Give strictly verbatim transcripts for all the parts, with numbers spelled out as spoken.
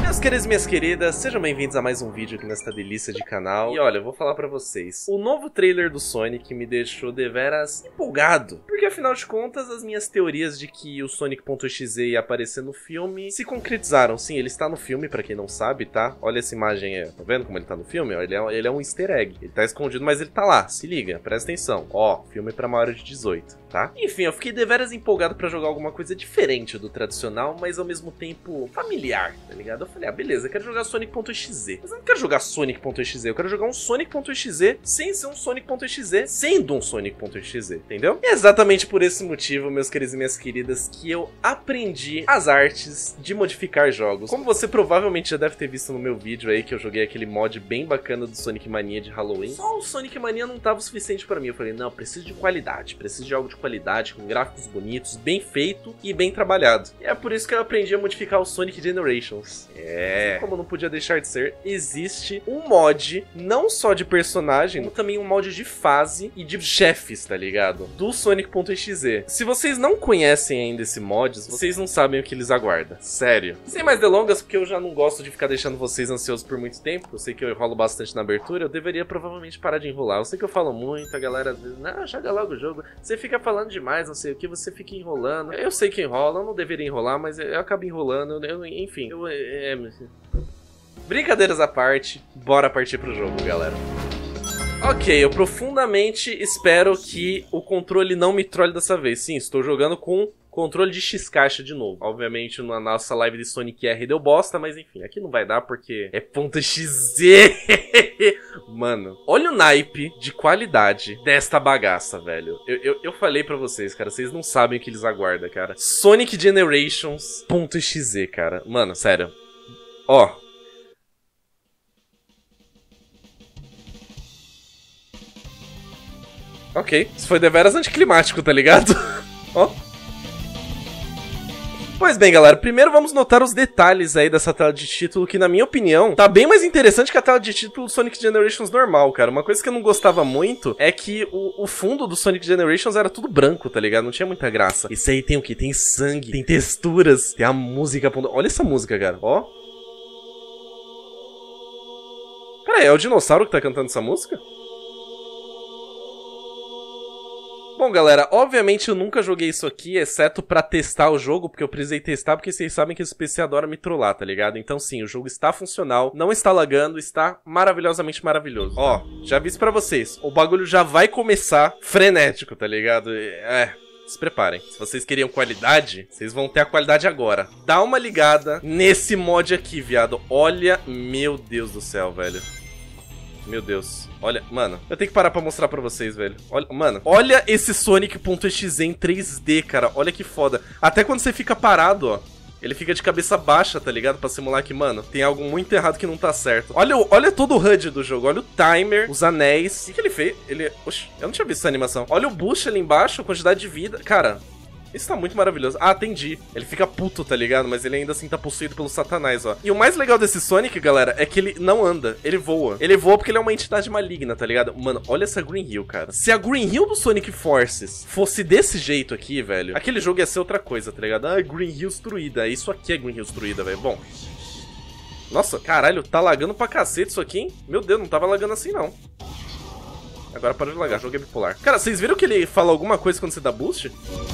Meus queridos e minhas queridas, sejam bem-vindos a mais um vídeo aqui nesta delícia de canal. E olha, eu vou falar pra vocês, o novo trailer do Sonic me deixou deveras empolgado. Porque afinal de contas, as minhas teorias de que o Sonic.exe ia aparecer no filme se concretizaram. Sim, ele está no filme, pra quem não sabe, tá? Olha essa imagem aí, tá vendo como ele tá no filme? Ele é, ele é um easter egg, ele tá escondido, mas ele tá lá, se liga, presta atenção. Ó, filme pra maiores de dezoito, tá? Enfim, eu fiquei deveras empolgado pra jogar alguma coisa diferente do tradicional, mas ao mesmo tempo familiar, tá ligado? Eu falei, ah, beleza, eu quero jogar Sonic.exe. Mas eu não quero jogar Sonic.exe, eu quero jogar um Sonic.exe sem ser um Sonic.exe, sendo um Sonic.exe, entendeu? E é exatamente por esse motivo, meus queridos e minhas queridas, que eu aprendi as artes de modificar jogos. Como você provavelmente já deve ter visto no meu vídeo aí, que eu joguei aquele mod bem bacana do Sonic Mania de Halloween, só o Sonic Mania não tava o suficiente pra mim. Eu falei, não, preciso de qualidade, preciso de algo de qualidade, com gráficos bonitos, bem feito e bem trabalhado. E é por isso que eu aprendi a modificar o Sonic Generations. É, como não podia deixar de ser, existe um mod, não só de personagem, como também um mod de fase e de chefes, tá ligado? Do Sonic.exe. Se vocês não conhecem ainda esse mod, vocês não sabem o que eles aguardam. Sério. Sem mais delongas, porque eu já não gosto de ficar deixando vocês ansiosos por muito tempo. Eu sei que eu enrolo bastante na abertura, eu deveria provavelmente parar de enrolar. Eu sei que eu falo muito, a galera às vezes, não, joga logo o jogo. Você fica falando demais, não sei o que, você fica enrolando. Eu sei que enrola, eu não deveria enrolar, mas eu acabo enrolando. Eu, enfim, eu, é... brincadeiras à parte, bora partir pro jogo, galera. Ok, eu profundamente espero que o controle não me trole dessa vez. Sim, estou jogando com controle de X-Caixa de novo. Obviamente na nossa live de Sonic R deu bosta, mas enfim, aqui não vai dar porque é .exe. Mano, olha o naipe de qualidade desta bagaça, velho. Eu, eu, eu falei pra vocês, cara, vocês não sabem o que eles aguardam, cara. Sonic Generations.exe, cara. Mano, sério. Ó. Ok, isso foi deveras anticlimático, tá ligado? Ó. Pois bem, galera, primeiro vamos notar os detalhes aí dessa tela de título, que na minha opinião tá bem mais interessante que a tela de título do Sonic Generations normal, cara. Uma coisa que eu não gostava muito é que o, o fundo do Sonic Generations era tudo branco, tá ligado? Não tinha muita graça. Isso aí tem o quê? Tem sangue, tem texturas, tem a música... Olha essa música, cara, ó. Pera aí, é o dinossauro que tá cantando essa música? Bom, galera, obviamente eu nunca joguei isso aqui, exceto pra testar o jogo, porque eu precisei testar, porque vocês sabem que esse P C adora me trollar, tá ligado? Então sim, o jogo está funcional, não está lagando, está maravilhosamente maravilhoso. Ó, já aviso pra vocês, o bagulho já vai começar frenético, tá ligado? É... se preparem, se vocês queriam qualidade, vocês vão ter a qualidade agora. Dá uma ligada nesse mod aqui, viado. Olha, meu Deus do céu, velho. Meu Deus, olha, mano, eu tenho que parar pra mostrar pra vocês, velho. Olha, mano, olha esse Sonic.exe em três D, cara, olha que foda. Até quando você fica parado, ó, ele fica de cabeça baixa, tá ligado? Pra simular que, mano, tem algo muito errado que não tá certo. Olha, olha todo o H U D do jogo, olha o timer, os anéis. O que, que ele fez? Ele... Oxi, eu não tinha visto essa animação. Olha o boost ali embaixo, a quantidade de vida. Cara... isso tá muito maravilhoso. Ah, entendi. Ele fica puto, tá ligado? Mas ele ainda assim tá possuído pelo Satanás, ó. E o mais legal desse Sonic, galera, é que ele não anda. Ele voa. Ele voa porque ele é uma entidade maligna, tá ligado? Mano, olha essa Green Hill, cara. Se a Green Hill do Sonic Forces fosse desse jeito aqui, velho, aquele jogo ia ser outra coisa, tá ligado? Ah, Green Hill destruída. Isso aqui é Green Hill destruída, velho. Bom. Nossa, caralho, tá lagando pra cacete isso aqui, hein? Meu Deus, não tava lagando assim, não. Agora parou de lagar, o jogo é bipolar. Cara, vocês viram que ele fala alguma coisa quando você dá boost?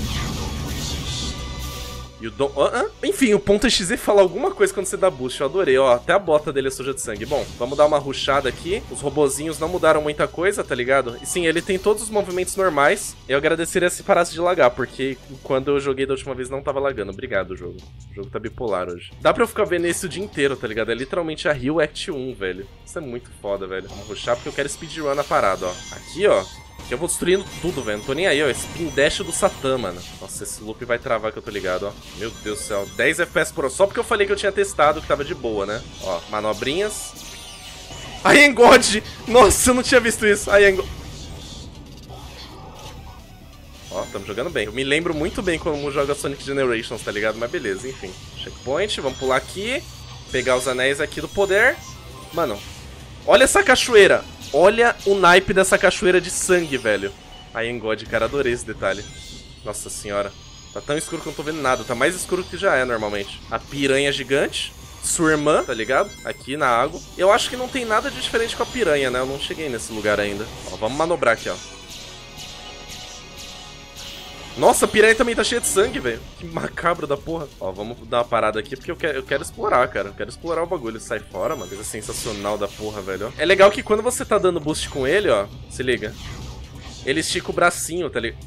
E o Dom... Uh -uh. Enfim, o .exe fala alguma coisa quando você dá boost, eu adorei, ó, até a bota dele é suja de sangue. Bom, vamos dar uma rushada aqui, os robozinhos não mudaram muita coisa, tá ligado? E sim, ele tem todos os movimentos normais, eu agradeceria se parasse de lagar, porque quando eu joguei da última vez não tava lagando. Obrigado, jogo. O jogo tá bipolar hoje. Dá pra eu ficar vendo esse o dia inteiro, tá ligado? É literalmente a Rio Act um, velho. Isso é muito foda, velho. Vamos rushar porque eu quero speedrun a parada, ó. Aqui, ó. Eu vou destruindo tudo, velho. Não tô nem aí, ó. Spin Dash do Satã, mano. Nossa, esse loop vai travar que eu tô ligado, ó. Meu Deus do céu. dez F P S por hora. Só porque eu falei que eu tinha testado que tava de boa, né? Ó, manobrinhas. Iron God! Nossa, eu não tinha visto isso. Iron God. Ó, tamo jogando bem. Eu me lembro muito bem como joga Sonic Generations, tá ligado? Mas beleza, enfim. Checkpoint, vamos pular aqui. Pegar os anéis aqui do poder. Mano, olha essa cachoeira. Olha o naipe dessa cachoeira de sangue, velho. Iron God, cara, adorei esse detalhe. Nossa senhora. Tá tão escuro que eu não tô vendo nada. Tá mais escuro que já é normalmente. A piranha gigante. sua irmã, tá ligado? Aqui na água. Eu acho que não tem nada de diferente com a piranha, né? Eu não cheguei nesse lugar ainda. Ó, vamos manobrar aqui, ó. Nossa, a piranha também tá cheia de sangue, velho. Que macabro da porra. Ó, vamos dar uma parada aqui, porque eu quero, eu quero explorar, cara. Eu quero explorar o bagulho. Sai fora, mano. Coisa sensacional da porra, velho. É legal que quando você tá dando boost com ele, ó. Se liga. Ele estica o bracinho, tá ligado?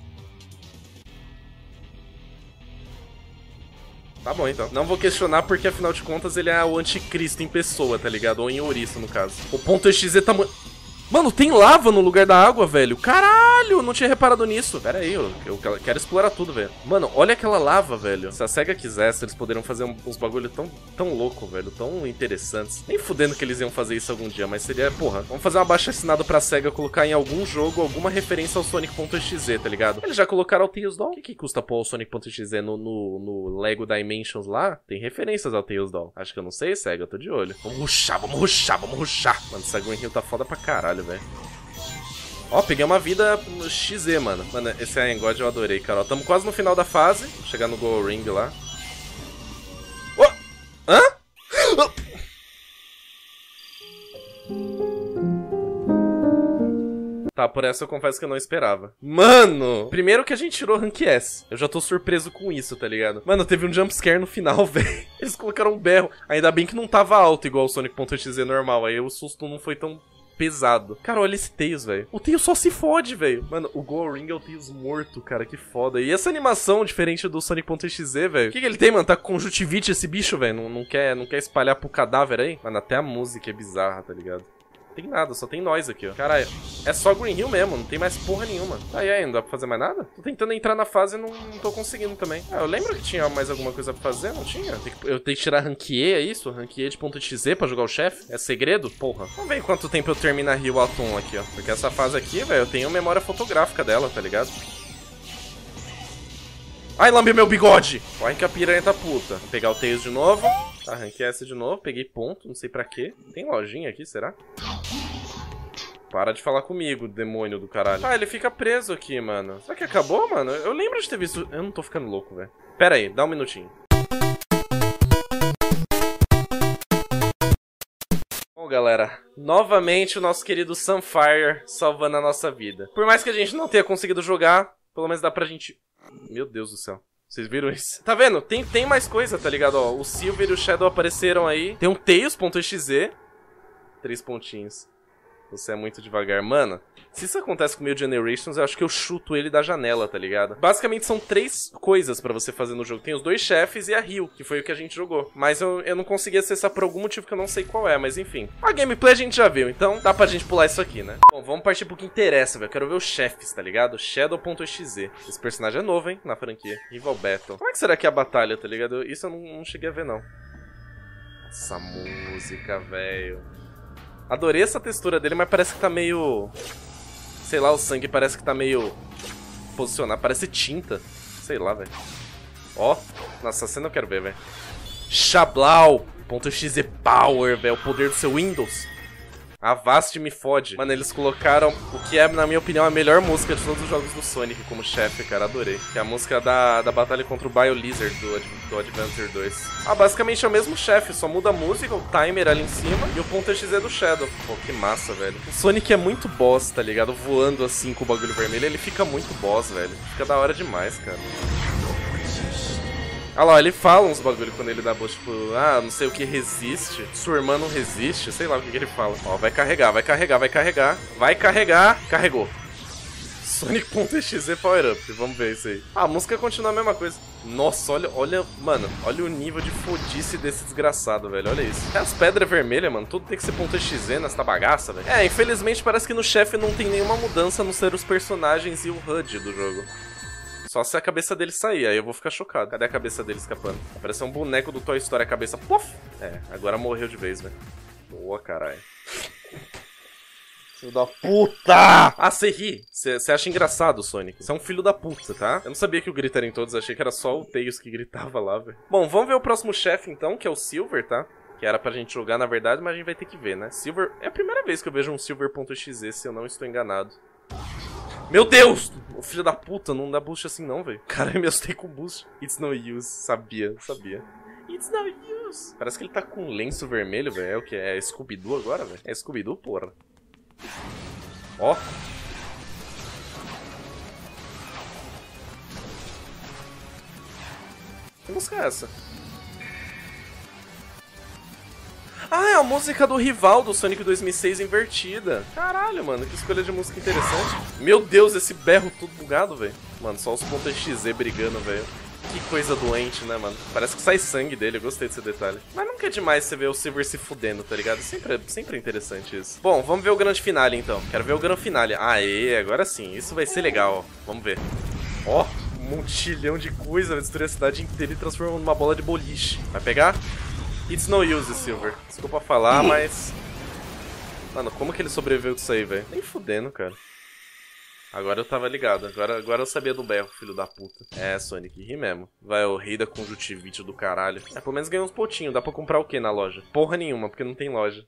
Tá bom, então. Não vou questionar porque, afinal de contas, ele é o anticristo em pessoa, tá ligado? Ou em ouriço, no caso. O ponto .exe tá muito... Mano, tem lava no lugar da água, velho. Caralho, não tinha reparado nisso. Pera aí, eu, eu quero explorar tudo, velho. Mano, olha aquela lava, velho. Se a SEGA quisesse, eles poderiam fazer uns bagulho tão, tão louco, velho. Tão interessantes. Nem fudendo que eles iam fazer isso algum dia, mas seria, porra. Vamos fazer uma baixa assinada pra SEGA colocar em algum jogo alguma referência ao Sonic.exe, tá ligado? Eles já colocaram o Tails Doll. O que, que custa pôr o Sonic.exe no, no, no Lego Dimensions lá? Tem referências ao Tails Doll. Acho que eu não sei, SEGA, eu tô de olho. Vamos rushar, vamos rushar, vamos rushar. Mano, essa Green Hill tá foda pra caralho, velho. Ó, peguei uma vida X Z, mano. Mano, esse Iron God eu adorei, cara. Ó, tamo quase no final da fase. Vou chegar no Goal Ring lá. Oh! Hã? Oh! Tá, por essa eu confesso que eu não esperava. Mano! Primeiro que a gente tirou Rank S. Eu já tô surpreso com isso, tá ligado? Mano, teve um jumpscare no final, velho. Eles colocaram um berro. Ainda bem que não tava alto igual o Sonic.exe normal. Aí o susto não foi tão... pesado. Cara, olha esse Tails, velho. O Tails só se fode, velho. Mano, o Goal Ring é o Tails morto, cara. Que foda. E essa animação diferente do Sonic.exe, velho. O que, que ele tem, mano? Tá com conjuntivite esse bicho, velho. Não, não, quer, não quer espalhar pro cadáver aí? Mano, até a música é bizarra, tá ligado? Não tem nada, só tem nós aqui, ó. Caralho, é só Green Hill mesmo, não tem mais porra nenhuma. Aí, aí, não dá pra fazer mais nada? Tô tentando entrar na fase e não, não tô conseguindo também. Ah, eu lembro que tinha mais alguma coisa pra fazer, não tinha? Tem que, eu tenho que tirar Rank E, é isso? Rank E de .exe pra jogar o chefe? É segredo? Porra. Vamos ver quanto tempo eu termino a Rio Atom aqui, ó. Porque essa fase aqui, velho, eu tenho memória fotográfica dela, tá ligado? Ai, lambe meu bigode! Corre que a piranha tá puta. Vou pegar o Tails de novo. Arranquei essa de novo, peguei ponto, não sei pra quê. Tem lojinha aqui, será? Para de falar comigo, demônio do caralho. Ah, ele fica preso aqui, mano. Será que acabou, mano? Eu lembro de ter visto... Eu não tô ficando louco, velho. Pera aí, dá um minutinho. Bom, galera, novamente o nosso querido Sunfire salvando a nossa vida. Por mais que a gente não tenha conseguido jogar, pelo menos dá pra gente... Meu Deus do céu. Vocês viram isso? Tá vendo? Tem, tem mais coisa, tá ligado? Ó, o Silver e o Shadow apareceram aí. Tem um Tails.exe. Três pontinhos. Você é muito devagar. Mano, se isso acontece com o meu Generations, eu acho que eu chuto ele da janela, tá ligado? Basicamente são três coisas pra você fazer no jogo. Tem os dois chefes e a Rio, que foi o que a gente jogou. Mas eu, eu não consegui acessar por algum motivo que eu não sei qual é, mas enfim. A gameplay a gente já viu, então dá pra gente pular isso aqui, né? Bom, vamos partir pro que interessa, velho. Eu quero ver os chefes, tá ligado? Shadow.exe. Esse personagem é novo, hein? Na franquia. Rival Battle. Como é que será que é a batalha, tá ligado? Isso eu não, não cheguei a ver, não. Essa música, velho. Adorei essa textura dele, mas parece que tá meio... Sei lá, o sangue parece que tá meio... Posicionado, parece tinta. Sei lá, velho. Ó, nossa, essa cena eu quero ver, velho. Xablau.exe Power, velho. O poder do seu Windows. Avast me fode. Mano, eles colocaram o que é, na minha opinião, a melhor música de todos os jogos do Sonic como chefe, cara. Adorei. Que é a música da, da batalha contra o BioLizard do, do Adventure dois. Ah, basicamente é o mesmo chefe, só muda a música, o timer ali em cima e o .exe do Shadow. Pô, que massa, velho. O Sonic é muito boss, tá ligado? Voando assim com o bagulho vermelho, ele fica muito boss, velho. Fica da hora demais, cara. Ah lá, ele fala uns bagulho quando ele dá boost, tipo, ah, não sei o que resiste, sua irmã não resiste, sei lá o que, que ele fala. Ó, vai carregar, vai carregar, vai carregar, vai carregar, carregou. Sonic.exe Power Up, vamos ver isso aí. Ah, a música continua a mesma coisa. Nossa, olha, olha, mano, olha o nível de fodice desse desgraçado, velho, olha isso. É as pedras vermelhas, mano, tudo tem que ser .exe nessa bagaça, velho. É, infelizmente parece que no chefe não tem nenhuma mudança no ser os personagens e o H U D do jogo. Só se a cabeça dele sair, aí eu vou ficar chocado. Cadê a cabeça dele escapando? Parece um boneco do Toy Story, a cabeça... Puff! É, agora morreu de vez, velho. Boa, caralho. Filho da puta! Ah, você ri. Você acha engraçado, Sonic. Você é um filho da puta, tá? Eu não sabia que o grito era em todos, achei que era só o Tails que gritava lá, velho. Bom, vamos ver o próximo chefe, então, que é o Silver, tá? Que era pra gente jogar, na verdade, mas a gente vai ter que ver, né? Silver... É a primeira vez que eu vejo um Silver.exe, se eu não estou enganado. Meu Deus! O filho da puta, não dá boost assim não, velho. Caralho, me assustei com boost. It's no use. Sabia, sabia. It's no use. Parece que ele tá com um lenço vermelho, velho. É o que? É Scooby-Doo agora, velho? É Scooby-Doo, porra. Ó. Que música é essa? Ah, é a música do rival do Sonic dois mil e seis invertida. Caralho, mano, que escolha de música interessante. Meu Deus, esse berro tudo bugado, velho. Mano, só os pontos X Z brigando, velho. Que coisa doente, né, mano? Parece que sai sangue dele, eu gostei desse detalhe. Mas nunca é demais você ver o Silver se fudendo, tá ligado? Sempre é, sempre é interessante isso. Bom, vamos ver o grande finale, então. Quero ver o grande finale. Aê, agora sim, isso vai ser legal. Vamos ver. Ó, um montilhão de coisa, vai destruir a cidade inteira e transformar numa bola de boliche. Vai pegar? It's no use, Silver. Desculpa falar, mas... Mano, como que ele sobreviveu disso aí, velho? Nem fudendo, cara. Agora eu tava ligado. Agora, agora eu sabia do berro, filho da puta. É, Sonic, ri mesmo. Vai, o rei da conjuntivite do caralho. É, pelo menos ganhou uns potinhos. Dá pra comprar o que na loja? Porra nenhuma, porque não tem loja.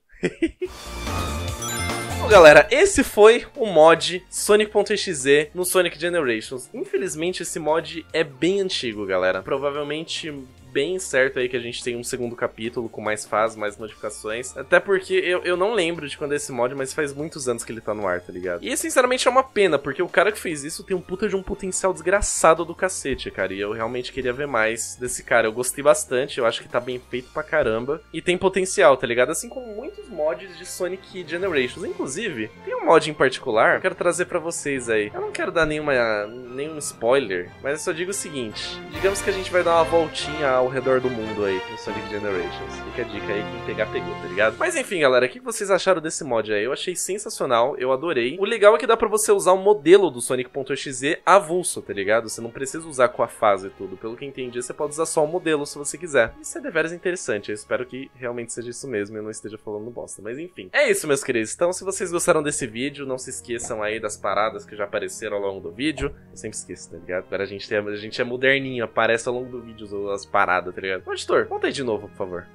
Bom, galera, esse foi o mod Sonic.exe no Sonic Generations. Infelizmente, esse mod é bem antigo, galera. Provavelmente... bem certo aí que a gente tem um segundo capítulo com mais fases, mais modificações. Até porque eu, eu não lembro de quando é esse mod, mas faz muitos anos que ele tá no ar, tá ligado? E sinceramente é uma pena, porque o cara que fez isso tem um puta de um potencial desgraçado do cacete, cara. E eu realmente queria ver mais desse cara. Eu gostei bastante, eu acho que tá bem feito pra caramba. E tem potencial, tá ligado? Assim como muitos mods de Sonic Generations. Inclusive, tem um mod em particular que eu quero trazer pra vocês aí. Eu não quero dar nenhuma, nenhum spoiler, mas eu só digo o seguinte. Digamos que a gente vai dar uma voltinha ao redor do mundo aí no Sonic Generations. Fica a dica aí, quem pegar, pegou, tá ligado? Mas enfim, galera, o que vocês acharam desse mod aí? Eu achei sensacional, eu adorei. O legal é que dá pra você usar o modelo do Sonic.exe avulso, tá ligado? Você não precisa usar com a fase e tudo. Pelo que eu entendi, você pode usar só o modelo se você quiser. Isso é deveras interessante, eu espero que realmente seja isso mesmo e eu não esteja falando bosta. Mas enfim, é isso, meus queridos. Então, se vocês gostaram desse vídeo, não se esqueçam aí das paradas que já apareceram ao longo do vídeo. Eu sempre esqueço, tá ligado? Agora a gente, tem, a gente é moderninho, aparece ao longo do vídeo as paradas, tá ligado? Ô, editor, volta aí de novo, por favor.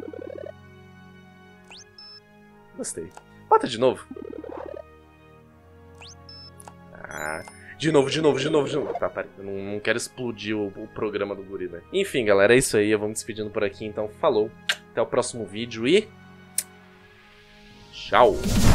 Gostei. Bota de novo. Ah, de novo, de novo, de novo, de novo. Tá, peraí. Eu não, não quero explodir o, o programa do guri, velho. Enfim, galera, é isso aí. Eu vou me despedindo por aqui, então falou. Até o próximo vídeo e... tchau!